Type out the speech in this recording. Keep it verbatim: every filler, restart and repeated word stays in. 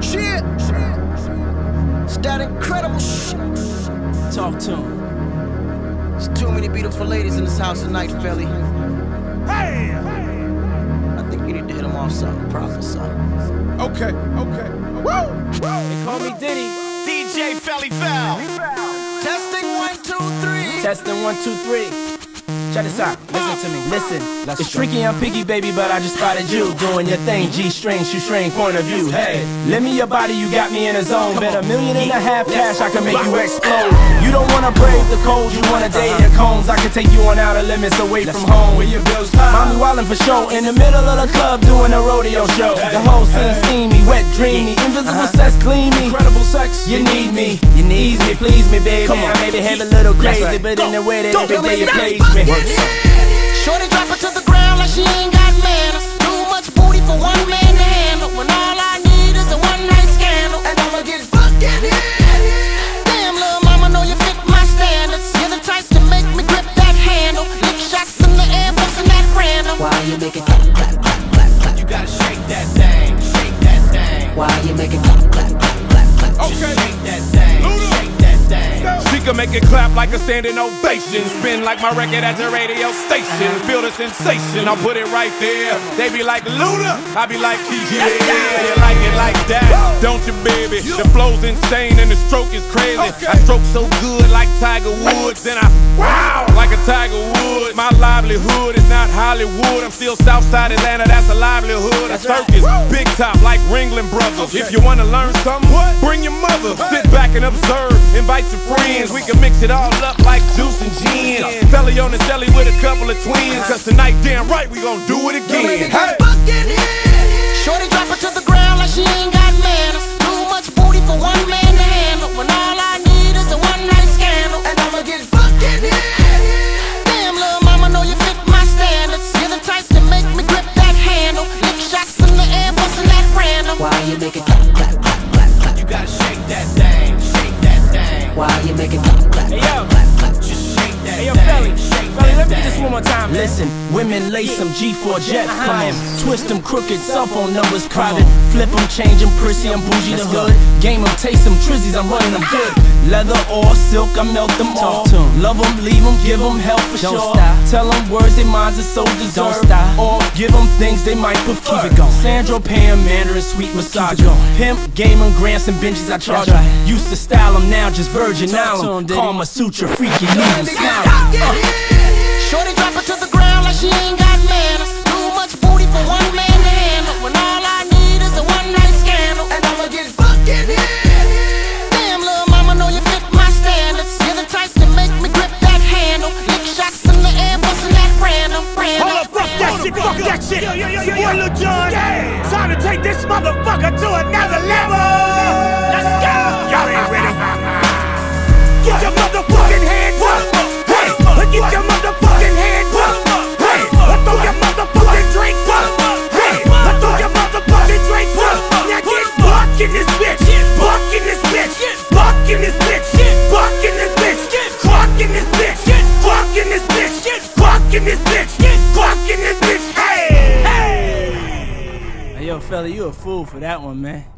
Shit. It's that incredible shit. Talk to him. There's too many beautiful ladies in this house tonight, Felli. Hey! I think you need to hit them off something proper, son. Okay, okay. Woo! They call me Diddy. D J Felli Fel. Testing one, two, three. Testing one, two, three. Check this out. Listen to me. Listen. Let's it's go. tricky, I'm picky, baby, but I just spotted you doing your thing. G-string, shoestring, point of view. Hey, lend me your body, you got me in a zone. Bet a million and a half cash, I can make you explode. You don't wanna brave the cold, you wanna date the cones. I can take you on outer limits away from home where your bills high. Mommy wildin' for show in the middle of the club doing a rodeo show. The whole scene steamy, wet, dreamy, invisible sex, gleamy. Incredible sex. You need me, you need me, please me, baby. I maybe have a little crazy, but in the way that every day you please me. Shorty drop it to the ground like she ain't got manners. Too much booty for one man to handle. When all I need is a one night scandal, and I'ma get fucking hit. Damn, little mama, know you fit my standards. You're the type to make me grip that handle. Lick shots in the air, bustin' that random. Why you make it clap, clap, clap, clap, clap? You gotta shake that thing, shake that thing. Why you make it clap, clap, clap, clap, clap? Okay. Shake that thing, shake that thing. She can make it clap like a standing ovation. Spin like my record at the radio station. Feel the sensation, I'll put it right there. They be like, Luda, I be like, yeah, you like it like that, don't you, baby? The flow's insane and the stroke is crazy. I stroke so good like Tiger Woods, and I wow like a Tiger Woods. My livelihood is not Hollywood. I'm still Southside Atlanta, that's a livelihood. A circus, big top like Ringling Brothers. If you wanna learn something, bring your mother. Sit back and observe, invite your friends. We can mix it all up like juice and gin. Felli on the celly with a couple of twins. Cause tonight, damn right, we gon' do it again. Hey! Shorty drop it to the ground like she ain't got manners. Too much booty for one man to handle. When all I need is a one night scandal, and I'ma get fucking hit. Damn, little mama, know you fit my standards. You're the type to make me grip that handle. Lick shots in the air, bustin' that random. Why you make it clap, clap, clap, clap, clap? You gotta shake that thing, shake that thing. Why you make it clap, clap, Hey, yo. clap, clap? Just shake that Hey, yo, thing, Felli, shake Felli, that let me do this thing. one more time. Listen, women lace them G four jets, come on. Twist them crooked, cell phone numbers private. Flip them, change them, prissy, I'm bougie the hood. Game them, taste them, trizzies, I'm running them good. Leather or silk, I melt them all. Love them, leave them, give them hell for Don't sure. stop. Tell them words they minds are so deserved. stop. Or give them things they might prefer. Keep it going. Sandro, Pam, Mandarin, sweet massage. Pimp, game them, grants and benches I charge. That's right. Used to style them, now just Virgin Island. Kama Sutra, freaky, leave them smiling. Shorty drop it to the ground like she ain't got manners. Too much booty for one man to handle. When all I need is a one night scandal, and I'ma get fucking hit. Damn, little mama, know you fit my standards. You're the type to make me grip that handle. Lick shots in the air, bustin' that random, random. Hold up, fuck that shit, fuck that shit. It's your boy Lil Jon. Time to take this motherfucker to another level. Let's go. Y'all ain't ready. Get your motherfucking hands up. Hey, get your motherfucking hands up. Hey, let's throw your motherfucking drinks up. Hey, let's throw your motherfucking drinks up. Now get buck in this bitch. Buck in this bitch. Buck in this bitch. Buck in this bitch. Clock in this bitch. Clock in this bitch. Clock in this bitch. Clock in this bitch. Hey, hey. Hey, yo, Felli, you a fool for that one, man.